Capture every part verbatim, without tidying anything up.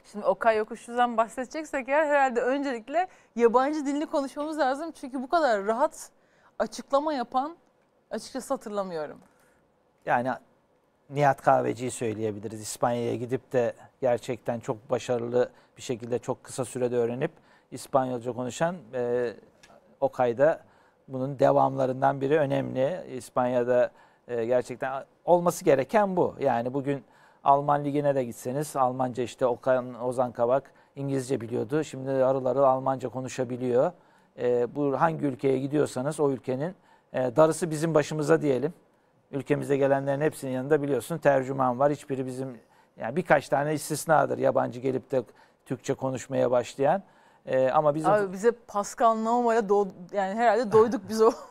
Şimdi Okay Yokuşlu'dan bahsedeceksek eğer herhalde öncelikle yabancı dilini konuşmamız lazım. Çünkü bu kadar rahat açıklama yapan açıkçası hatırlamıyorum. Yani Nihat Kahveci'yi söyleyebiliriz. İspanya'ya gidip de gerçekten çok başarılı bir şekilde çok kısa sürede öğrenip İspanyolca konuşan e, Okay'da bunun devamlarından biri önemli. İspanya'da e, gerçekten olması gereken bu. Yani bugün Alman Ligi'ne de gitseniz Almanca işte Okan, Ozan Kabak İngilizce biliyordu. Şimdi arı arı Almanca konuşabiliyor. E, bu hangi ülkeye gidiyorsanız o ülkenin e, darısı bizim başımıza diyelim. Ülkemize gelenlerin hepsinin yanında biliyorsun tercüman var. Hiçbiri bizim, yani birkaç tane istisnadır yabancı gelip de Türkçe konuşmaya başlayan. Ee, ama bizim Abi bize Pascal Nauma'ya doğdu, yani herhalde doyduk biz o.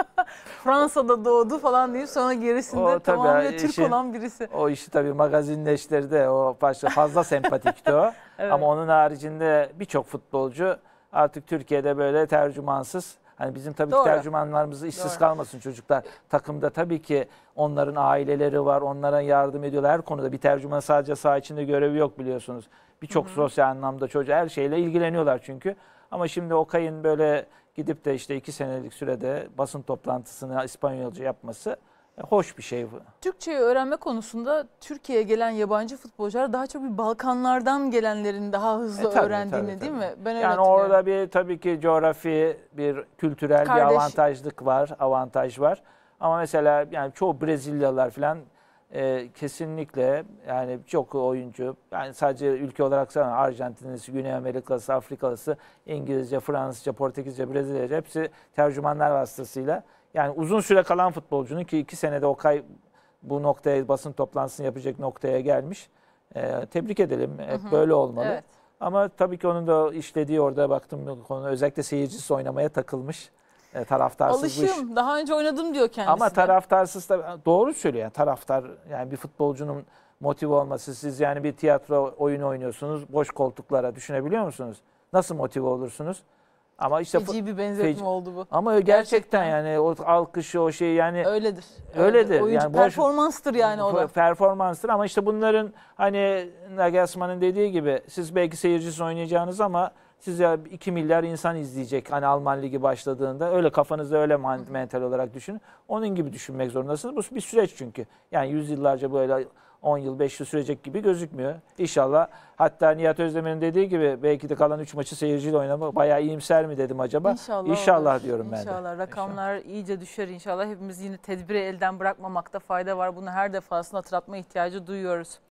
Fransa'da doğdu falan deyip sonra gerisinde o, tamamıyla Türk işi, olan birisi. O işi tabii magazinleştirdi. O başta fazla sempatikti o. Evet. Ama onun haricinde birçok futbolcu artık Türkiye'de böyle tercümansız. Hani bizim tabii Doğru. ki tercümanlarımız işsiz Doğru. kalmasın çocuklar. Takımda tabii ki onların aileleri var, onlara yardım ediyorlar. Her konuda bir tercüman sadece saha içinde görevi yok biliyorsunuz. Birçok sosyal anlamda çocuğu her şeyle ilgileniyorlar çünkü. Ama şimdi Okay'ın böyle gidip de işte iki senelik sürede basın toplantısını İspanyolca yapması hoş bir şey bu. Türkçeyi öğrenme konusunda Türkiye'ye gelen yabancı futbolcular daha çok bir Balkanlardan gelenlerin daha hızlı E, tabii, öğrendiğini tabii, değil tabii. mi? Ben öyle yani hatırlıyorum. orada bir tabii ki coğrafi bir kültürel Kardeş. bir avantajlık var, avantaj var. Ama mesela yani çoğu Brezilyalılar falan e, kesinlikle yani çok oyuncu, yani sadece ülke olarak sana Arjantinlisi, Güney Amerikalısı, Afrikalısı, İngilizce, Fransızca, Portekizce, Brezilyaca hepsi tercümanlar vasıtasıyla. Yani uzun süre kalan futbolcunun ki iki senede Okay bu noktaya, basın toplantısını yapacak noktaya gelmiş. Ee, tebrik edelim. Hep Hı hı. böyle olmalı. Evet. Ama tabii ki onun da işlediği orada baktım konu özellikle seyircisi oynamaya takılmış. E, taraftarsız bu iş. Alışığım. Daha önce oynadım diyor kendisi. Ama de. taraftarsız da doğru söylüyor. Yani taraftar, yani bir futbolcunun motive olması, siz yani bir tiyatro oyunu oynuyorsunuz boş koltuklara, düşünebiliyor musunuz? Nasıl motive olursunuz? Ama işte Feci bir benzetme feci- oldu bu. Ama gerçekten, Gerçekten. yani o alkışı, o şey yani Öyledir. öyledir. Oyuncu Yani boş- performanstır yani o da. performanstır ama işte bunların hani Nagelsmann'ın dediği gibi siz belki seyircisiz oynayacağınız ama size iki milyar insan izleyecek hani Alman Ligi başladığında, öyle kafanızda öyle man- mental olarak düşünün. Onun gibi düşünmek zorundasınız. Bu bir süreç çünkü. Yani yüzyıllarca böyle on yıl beş yıl sürecek gibi gözükmüyor. İnşallah, hatta Nihat Özdemir'in dediği gibi belki de kalan üç maçı seyirciyle oynama bayağı iyimser mi dedim acaba? İnşallah, İnşallah olur. diyorum ben de. İnşallah rakamlar iyice düşer inşallah. Hepimiz yine tedbiri elden bırakmamakta fayda var. Bunu her defasında hatırlatma ihtiyacı duyuyoruz.